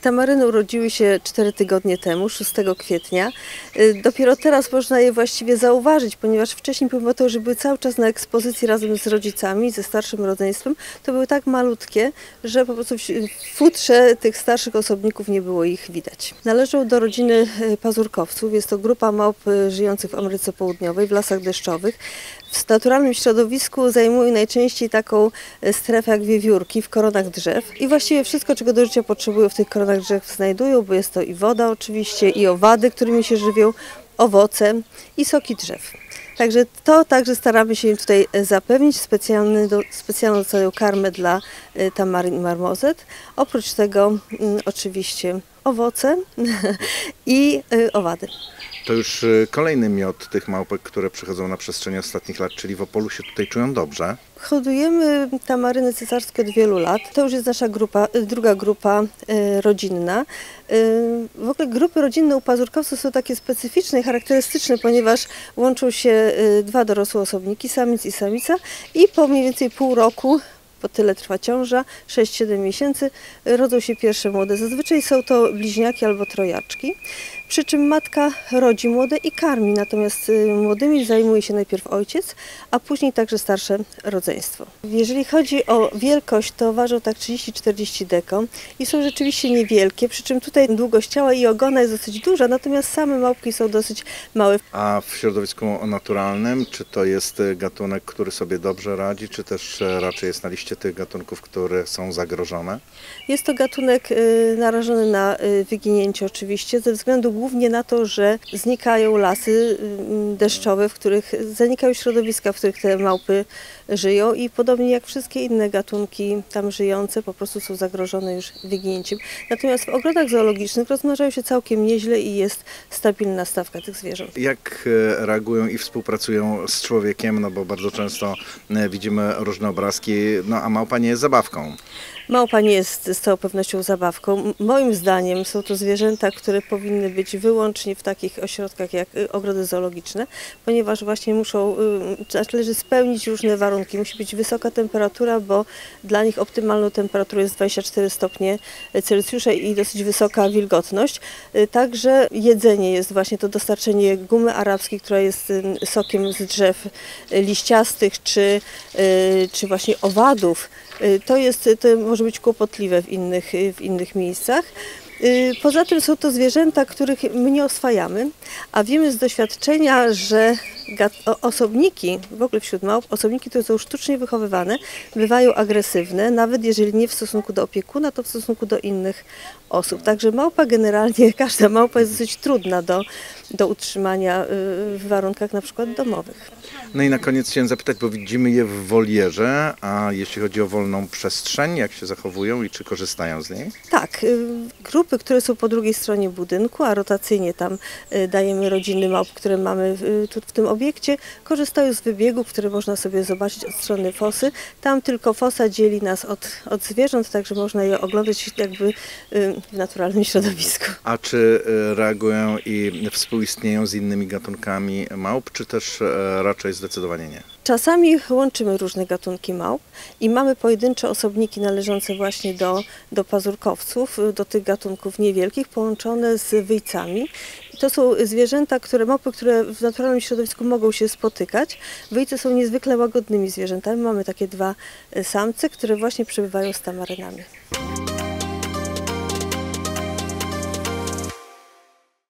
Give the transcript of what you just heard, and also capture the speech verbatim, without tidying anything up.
Tamaryny urodziły się cztery tygodnie temu, szóstego kwietnia. Dopiero teraz można je właściwie zauważyć, ponieważ wcześniej, pomimo tego, że były cały czas na ekspozycji razem z rodzicami, ze starszym rodzeństwem, to były tak malutkie, że po prostu w futrze tych starszych osobników nie było ich widać. Należą do rodziny pazurkowców. Jest to grupa małp żyjących w Ameryce Południowej, w lasach deszczowych. W naturalnym środowisku zajmują najczęściej taką strefę jak wiewiórki w koronach drzew i właściwie wszystko, czego do życia potrzebują, w tych koronach drzew znajdują, bo jest to i woda oczywiście, i owady, którymi się żywią, owoce i soki drzew. Także to także staramy się im tutaj zapewnić specjalny do, specjalną dostają karmę dla tamaryn i marmozet. Oprócz tego mm, oczywiście owoce i y, owady. To już kolejny miod tych małpek, które przychodzą na przestrzeni ostatnich lat, czyli w Opolu się tutaj czują dobrze. Hodujemy tamaryny cesarskie od wielu lat. To już jest nasza grupa, druga grupa y, rodzinna. Y, w ogóle grupy rodzinne u pazurkowców są takie specyficzne i charakterystyczne, ponieważ łączą się y, dwa dorosłe osobniki, samiec i samica, i po mniej więcej pół roku, bo tyle trwa ciąża, sześć siedem miesięcy, rodzą się pierwsze młode. Zazwyczaj są to bliźniaki albo trojaczki. Przy czym matka rodzi młode i karmi, natomiast młodymi zajmuje się najpierw ojciec, a później także starsze rodzeństwo. Jeżeli chodzi o wielkość, to ważą tak trzydzieści czterdzieści deko i są rzeczywiście niewielkie, przy czym tutaj długość ciała i ogona jest dosyć duża, natomiast same małpki są dosyć małe. A w środowisku naturalnym, czy to jest gatunek, który sobie dobrze radzi, czy też raczej jest na liście tych gatunków, które są zagrożone? Jest to gatunek narażony na wyginięcie oczywiście, ze względu głównie na to, że znikają lasy deszczowe, w których zanikają środowiska, w których te małpy żyją, i podobnie jak wszystkie inne gatunki tam żyjące, po prostu są zagrożone już wyginięciem. Natomiast w ogrodach zoologicznych rozmnażają się całkiem nieźle i jest stabilna stawka tych zwierząt. Jak reagują i współpracują z człowiekiem, no bo bardzo często widzimy różne obrazki, no a małpa nie jest zabawką. Małpa nie jest z całą pewnością zabawką. Moim zdaniem są to zwierzęta, które powinny być wyłącznie w takich ośrodkach jak ogrody zoologiczne, ponieważ właśnie muszą, należy spełnić różne warunki. Musi być wysoka temperatura, bo dla nich optymalną temperaturą jest dwadzieścia cztery stopnie Celsjusza i dosyć wysoka wilgotność. Także jedzenie jest właśnie to dostarczenie gumy arabskiej, która jest sokiem z drzew liściastych, czy, czy właśnie owadów. To, jest, to może być kłopotliwe w innych, w innych miejscach. Poza tym są to zwierzęta, których my nie oswajamy, a wiemy z doświadczenia, że osobniki, w ogóle wśród małp, osobniki, które są sztucznie wychowywane, bywają agresywne, nawet jeżeli nie w stosunku do opiekuna, to w stosunku do innych osób. Także małpa generalnie, każda małpa jest dosyć trudna do, do utrzymania w warunkach na przykład domowych. No i na koniec chciałem zapytać, bo widzimy je w wolierze, a jeśli chodzi o wolną przestrzeń, jak się zachowują i czy korzystają z niej? Tak, grupy, które są po drugiej stronie budynku, a rotacyjnie tam dajemy rodziny małp, które mamy tu w tym obiekcie, korzystają z wybiegów, które można sobie zobaczyć od strony fosy. Tam tylko fosa dzieli nas od, od zwierząt, także można je oglądać jakby w naturalnym środowisku. A czy reagują i współistnieją z innymi gatunkami małp, czy też raczej zdecydowanie nie? Czasami łączymy różne gatunki małp i mamy pojedyncze osobniki należące właśnie do, do pazurkowców, do tych gatunków niewielkich, połączone z wyjcami. I to są zwierzęta, które, małpy, które w naturalnym środowisku mogą się spotykać. Wyjce są niezwykle łagodnymi zwierzętami. Mamy takie dwa samce, które właśnie przebywają z tamarynami.